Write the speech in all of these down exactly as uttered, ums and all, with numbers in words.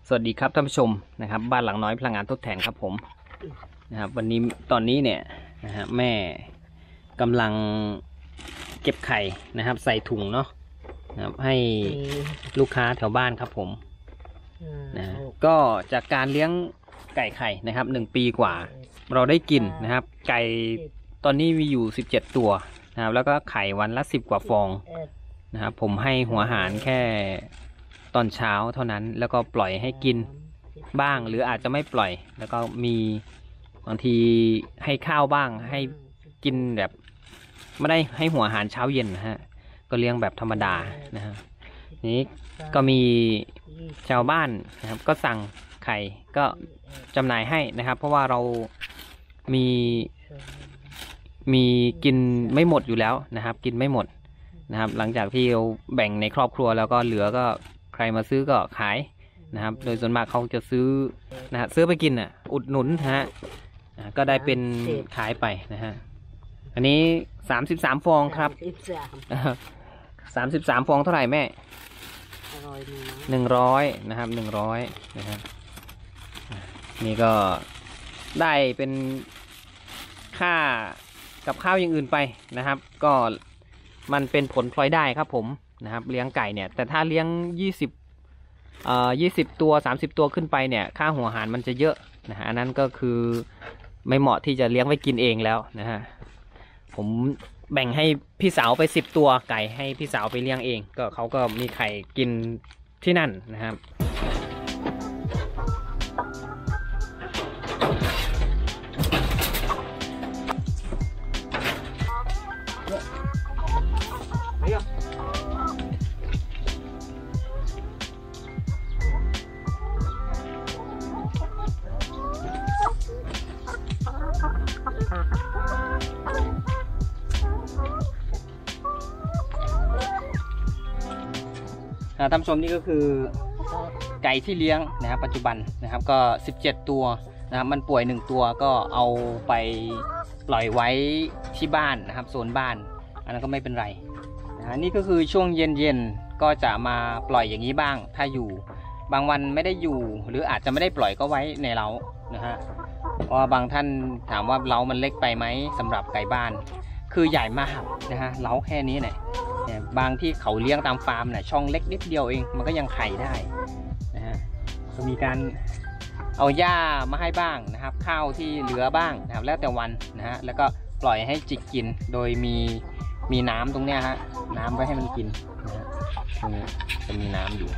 สวัสดีครับท่านผู้ชมนะครับบ้านหลังน้อยพลังงานทดแทนครับผมนะครับวันนี้ตอนนี้เนี่ยนะฮะแม่กำลังเก็บไข่นะครับใส่ถุงเนาะนะครับให้ลูกค้าแถวบ้านครับผมนะก็จากการเลี้ยงไก่ไข่นะครับหนึ่งปีกว่าเราได้กินนะครับไก่ตอนนี้มีอยู่สิบเจ็ดตัวนะครับแล้วก็ไข่วันละสิบกว่าฟองนะครับผมให้หัวอาหารแค่ตอนเช้าเท่านั้นแล้วก็ปล่อยให้กินบ้างหรืออาจจะไม่ปล่อยแล้วก็มีบางทีให้ข้าวบ้างให้กินแบบไม่ได้ให้หัวอาหารเช้าเย็นนะฮะก็เลี้ยงแบบธรรมดานะฮะนี้ก็มีชาวบ้านนะครับก็สั่งไข่ก็จำหน่ายให้นะครับเพราะว่าเรามีมีกินไม่หมดอยู่แล้วนะครับกินไม่หมดนะครับหลังจากที่เราแบ่งในครอบครัวแล้วก็เหลือก็ใครมาซื้อก็ขายนะครับโดยส่วนมากเขาจะซื้อนะฮะซื้อไปกินอ่ะอุดหนุนนะฮะก็ได้เป็นขายไปนะฮะอันนี้สามสิบสามฟองครับสามสิบสามฟองเท่าไหร่แม่หนึ่งร้อยนะครับหนึ่งร้อยนะครับนี่ก็ได้เป็นค่ากับข้าวอย่างอื่นไปนะครับก็มันเป็นผลพลอยได้ครับผมนะครับเลี้ยงไก่เนี่ยแต่ถ้าเลี้ยงยี่สิบเอ่อยี่สิบตัวสามสิบตัวขึ้นไปเนี่ยค่าหัวอาหารมันจะเยอะนะฮะอันนั้นก็คือไม่เหมาะที่จะเลี้ยงไว้กินเองแล้วนะฮะผมแบ่งให้พี่สาวไปสิบตัวไก่ให้พี่สาวไปเลี้ยงเองก็เขาก็มีไข่กินที่นั่นนะครับท่านผู้ชมนี่ก็คือไก่ที่เลี้ยงนะครับปัจจุบันนะครับก็สิบเจ็ดตัวนะครับมันป่วยหนึ่งตัวก็เอาไปปล่อยไว้ที่บ้านนะครับโซนบ้านอันนั้นก็ไม่เป็นไรนะนี่ก็คือช่วงเย็นๆก็จะมาปล่อยอย่างนี้บ้างถ้าอยู่บางวันไม่ได้อยู่หรืออาจจะไม่ได้ปล่อยก็ไว้ในเล้านะฮะเพราะบางท่านถามว่าเล้ามันเล็กไปไหมสำหรับไก่บ้านคือใหญ่มากนะฮะเล้าแค่นี้เนี่ยบางที่เขาเลี้ยงตามฟาร์มเนี่ยช่องเล็กนิดเดียวเองมันก็ยังไข่ได้นะฮะก็มีการเอาหญ้ามาให้บ้างนะครับข้าวที่เหลือบ้างนะครับแล้วแต่วันนะฮะแล้วก็ปล่อยให้จิกกินโดยมีมีน้ำตรงเนี้ยฮะน้ำไว้ให้มันกินนะฮะตรงนี้จะมีน้ำอยู่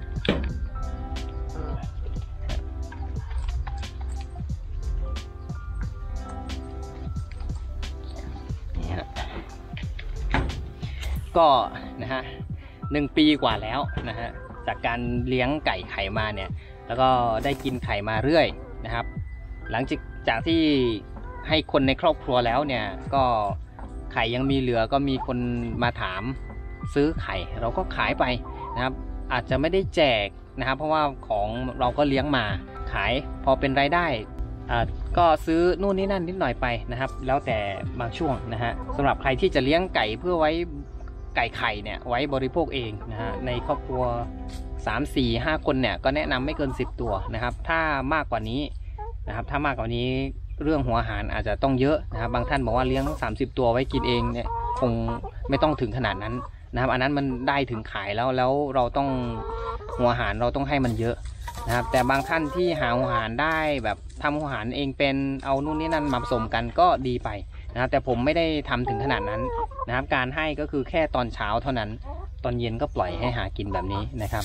ก็นะฮะหนึ่งปีกว่าแล้วนะฮะจากการเลี้ยงไก่ไข่มาเนี่ยแล้วก็ได้กินไข่มาเรื่อยนะครับหลังจากจากที่ให้คนในครอบครัวแล้วเนี่ยก็ไข่ยังมีเหลือก็มีคนมาถามซื้อไข่เราก็ขายไปนะครับอาจจะไม่ได้แจกนะครับเพราะว่าของเราก็เลี้ยงมาขายพอเป็นรายได้อ่าก็ซื้อนู่นนี่นั่นนิดหน่อยไปนะครับแล้วแต่บางช่วงนะฮะสำหรับใครที่จะเลี้ยงไก่เพื่อไว้ไก่ไข่เนี่ยไว้บริโภคเองนะฮะในครอบครัว สาม สี่ ห้า คนเนี่ยก็แนะนำไม่เกินสิบตัวนะครับถ้ามากกว่านี้นะครับถ้ามากกว่านี้เรื่องหัวอาหารอาจจะต้องเยอะนะครับบางท่านบอกว่าเลี้ยงทั้งสามสิบตัวไว้กินเองเนี่ยคงไม่ต้องถึงขนาดนั้นนะครับอันนั้นมันได้ถึงขายแล้วแล้วเราต้องหัวอาหารเราต้องให้มันเยอะนะครับแต่บางท่านที่หาหัวอาหารได้แบบทำหัวอาหารเองเป็นเอานู่นนี่นั่นมาผสมกันก็ดีไปนะครับแต่ผมไม่ได้ทำถึงขนาดนั้นนะครับการให้ก็คือแค่ตอนเช้าเท่านั้นตอนเย็นก็ปล่อยให้หากินแบบนี้นะครับ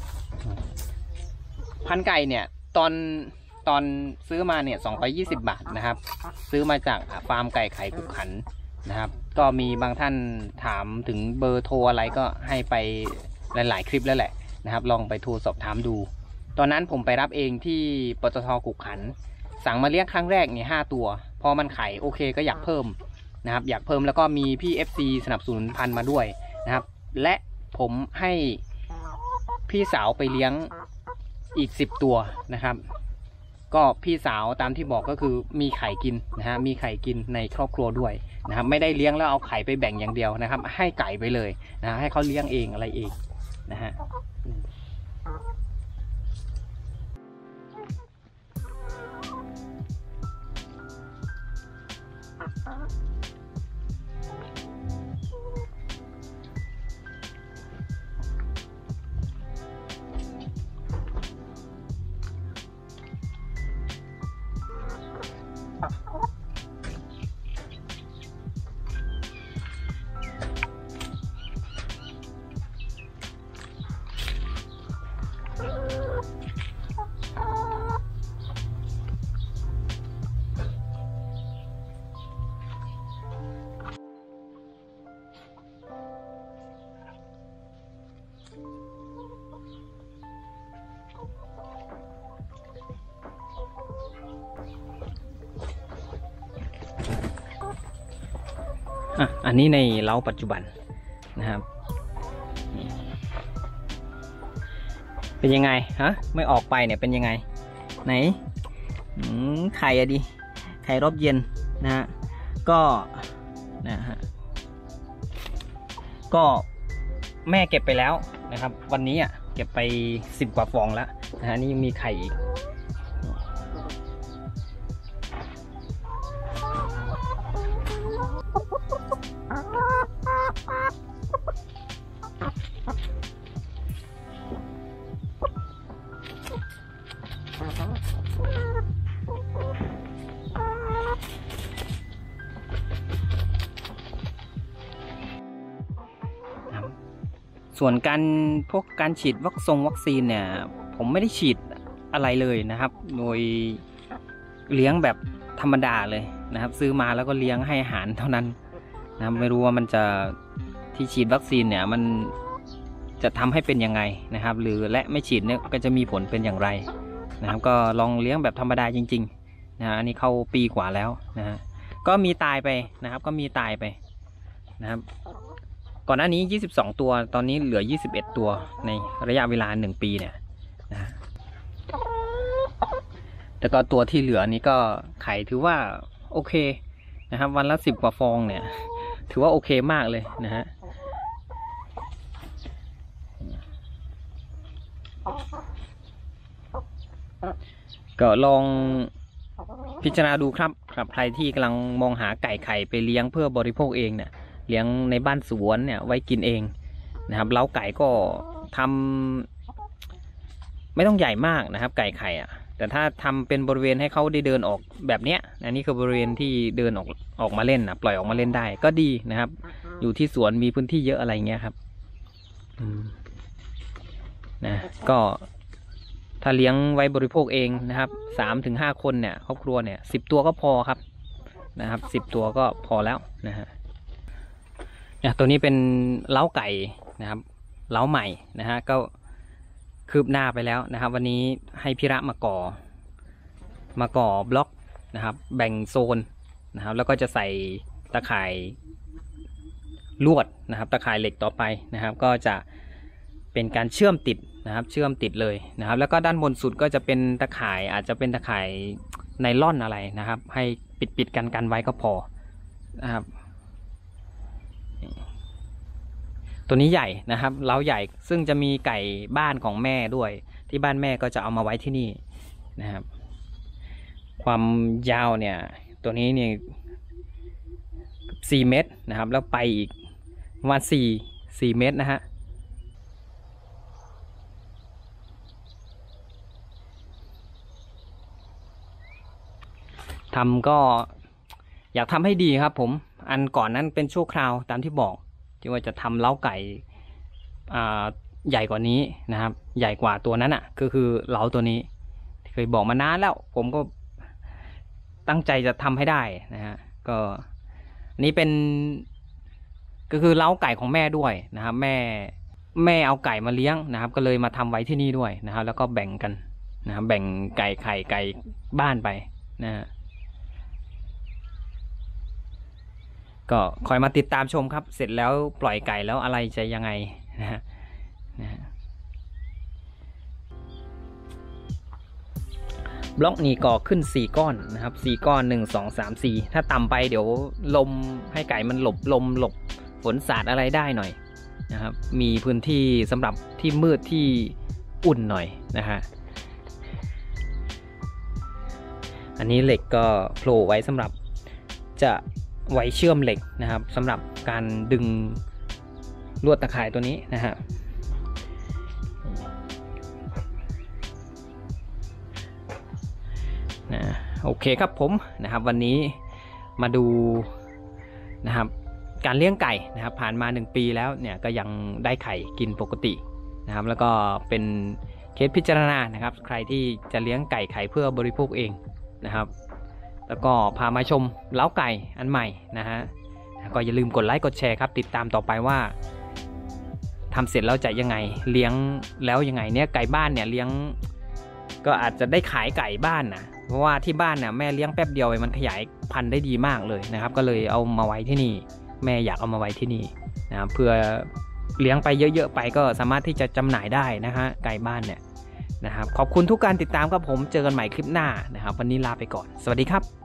พันไก่เนี่ยตอนตอนซื้อมาเนี่ยสองร้อยยี่สิบบาทนะครับซื้อมาจากฟาร์มไก่ไข่กุกขันนะครับก็มีบางท่านถามถึงเบอร์โทรอะไรก็ให้ไปหลายๆคลิปแล้วแหละนะครับลองไปโทรสอบถามดูตอนนั้นผมไปรับเองที่ปตท.กุกขันสั่งมาเลี้ยงครั้งแรกเนี่ยห้าตัวพอมันไข่โอเคก็อยากเพิ่มนะครับอยากเพิ่มแล้วก็มีพี่ เอฟ ซี สนับสนุนพันธุ์มาด้วยนะครับและผมให้พี่สาวไปเลี้ยงอีกสิบตัวนะครับก็พี่สาวตามที่บอกก็คือมีไข่กินนะฮะมีไข่กินในครอบครัวด้วยนะครับไม่ได้เลี้ยงแล้วเอาไข่ไปแบ่งอย่างเดียวนะครับให้ไก่ไปเลยนะให้เขาเลี้ยงเองอะไรเองนะฮะอ่ะอันนี้ในเล้าปัจจุบันนะครับเป็นยังไงฮะไม่ออกไปเนี่ยเป็นยังไงไหนไข่อะดิไข่รอบเย็นนะฮะก็นะฮะก็แม่เก็บไปแล้วนะครับวันนี้อ่ะเก็บไปสิบกว่าฟองแล้วนะฮะนี่ยังมีไข่อีกส่วนการพวกการฉีดวัคซงวัคซีนเนี่ยผมไม่ได้ฉีดอะไรเลยนะครับโดยเลี้ยงแบบธรรมดาเลยนะครับซื้อมาแล้วก็เลี้ยงให้อาหารเท่านั้นนะไม่รู้ว่ามันจะที่ฉีดวัคซีนเนี่ยมันจะทำให้เป็นยังไงนะครับหรือและไม่ฉีดเนี่ยก็จะมีผลเป็นอย่างไรนะครับก็ลองเลี้ยงแบบธรรมดาจริงๆนะอันนี้เข้าปีกว่าแล้วนะฮะก็มีตายไปนะครับก็มีตายไปนะครับก่อนหน้านี้ยี่สิบสองตัวตอนนี้เหลือยี่สิบเอ็ดตัวในระยะเวลาหนึ่งปีเนี่ยนะแต่ก็ตัวที่เหลือนี้ก็ไข่ถือว่าโอเคนะครับวันละสิบกว่าฟองเนี่ยถือว่าโอเคมากเลยนะฮะก็ลองพิจารณาดูครับครับใครที่กำลังมองหาไก่ไข่ไปเลี้ยงเพื่อบริโภคเองเนี่ยเลี้ยงในบ้านสวนเนี่ยไว้กินเองนะครับเล้าไก่ก็ทำไม่ต้องใหญ่มากนะครับไก่ไข่อ่ะแต่ถ้าทำเป็นบริเวณให้เขาได้เดินออกแบบเนี้ยอันนี้คือบริเวณที่เดินออกออกมาเล่นนะปล่อยออกมาเล่นได้ก็ดีนะครับอยู่ที่สวนมีพื้นที่เยอะอะไรเงี้ยครับนะก็ถ้าเลี้ยงไว้บริโภคเองนะครับสามถึงห้าคนเนี่ยครอบครัวเนี่ยสิบตัวก็พอครับนะครับสิบตัวก็พอแล้วนะฮะเนี่ยตัวนี้เป็นเล้าไก่นะครับเล้าใหม่นะฮะก็คืบหน้าไปแล้วนะครับวันนี้ให้พิระมาก่อมาก่อบล็อกนะครับแบ่งโซนนะครับแล้วก็จะใส่ตะข่ายลวดนะครับตะข่ายเหล็กต่อไปนะครับก็จะเป็นการเชื่อมติดนะครับเชื่อมติดเลยนะครับแล้วก็ด้านบนสุดก็จะเป็นตะข่ายอาจจะเป็นตะข่ายไนล่อนอะไรนะครับให้ปิดปิดกันกันไว้ก็พอนะครับตัวนี้ใหญ่นะครับเล้าใหญ่ซึ่งจะมีไก่บ้านของแม่ด้วยที่บ้านแม่ก็จะเอามาไว้ที่นี่นะครับความยาวเนี่ยตัวนี้เนี่ยสี่เมตรนะครับแล้วไปอีกประมาณสี่สี่เมตรนะฮะทำก็อยากทำให้ดีครับผมอันก่อนนั้นเป็นชั่วคราวตามที่บอกที่ว่าจะทำเล้าไก่ใหญ่กว่านี้นะครับใหญ่กว่าตัวนั้นอ่ะก็คือเล้าตัวนี้เคยบอกมานานแล้วผมก็ตั้งใจจะทำให้ได้นะฮะก็นี่เป็นก็คือเล้าไก่ของแม่ด้วยนะครับแม่แม่เอาไก่มาเลี้ยงนะครับก็เลยมาทำไว้ที่นี่ด้วยนะครับแล้วก็แบ่งกันนะครับแบ่งไก่ไข่ไก่บ้านไปนะฮะก็คอยมาติดตามชมครับเสร็จแล้วปล่อยไก่แล้วอะไรจะยังไงนะฮะนะฮะบล็อกนี้ก่อขึ้นสี่ก้อนนะครับสี่ก้อนหนึ่งสองสามสี่ถ้าต่ำไปเดี๋ยวลมให้ไก่มันหลบลมหลบฝนสาดอะไรได้หน่อยนะครับมีพื้นที่สำหรับที่มืดที่อุ่นหน่อยนะฮะอันนี้เหล็กก็โผล่ไว้สำหรับจะไว้เชื่อมเหล็กนะครับสำหรับการดึงลวดตะข่ายตัวนี้นะฮะนะโอเคครับผมนะครับวันนี้มาดูนะครับการเลี้ยงไก่นะครับผ่านมาหนึ่งปีแล้วเนี่ยก็ยังได้ไข่กินปกตินะครับแล้วก็เป็นเคสพิจารณานะครับใครที่จะเลี้ยงไก่ไข่เพื่อบริโภคเองนะครับแล้วก็พามาชมเล้าไก่อันใหม่นะฮะก็อย่าลืมกดไลค์กดแชร์ครับติดตามต่อไปว่าทำเสร็จแล้วจะยังไงเลี้ยงแล้วยังไงเนี่ยไก่บ้านเนี่ยเลี้ยงก็อาจจะได้ขายไก่บ้านนะเพราะว่าที่บ้านเนี่ยแม่เลี้ยงแป๊บเดียวมันขยายพันธุ์ได้ดีมากเลยนะครับก็เลยเอามาไว้ที่นี่แม่อยากเอามาไว้ที่นี่นะครับเพื่อเลี้ยงไปเยอะๆไปก็สามารถที่จะจำหน่ายได้นะฮะไก่บ้านเนี่ยนะครับขอบคุณทุกการติดตามครับผมเจอกันใหม่คลิปหน้านะครับวันนี้ลาไปก่อนสวัสดีครับ